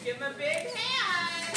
Give them a big hand.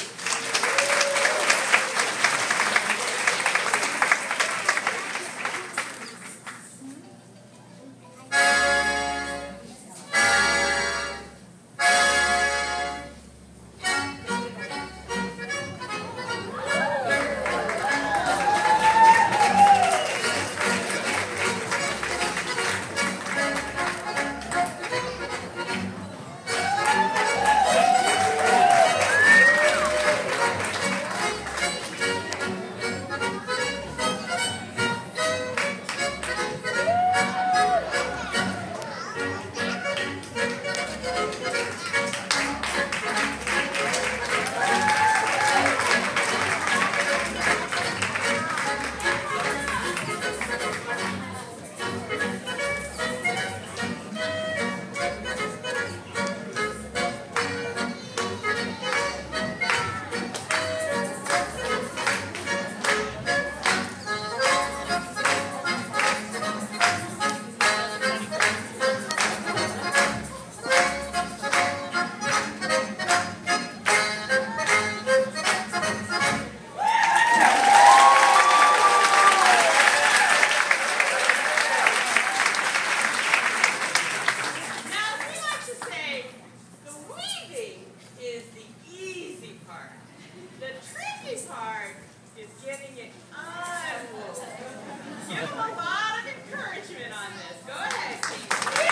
Give them a lot of encouragement on this. Go ahead, team.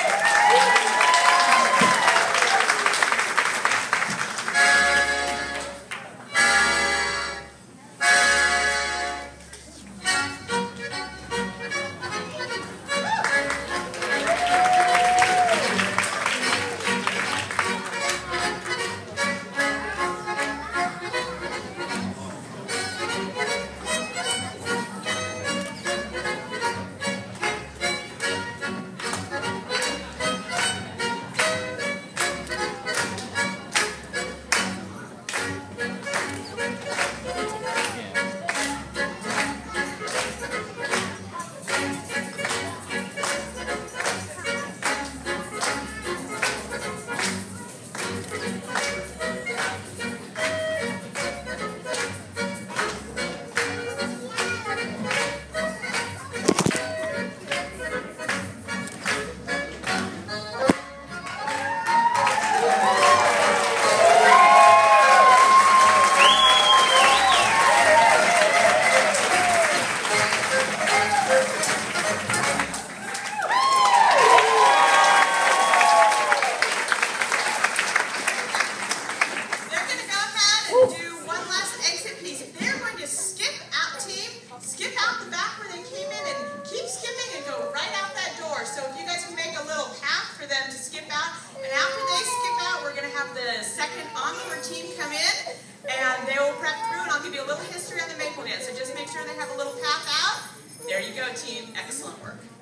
The second encore team come in, and they will prep through, and I'll give you a little history on the Maypole dance. So just make sure they have a little path out. There you go, team. Excellent work.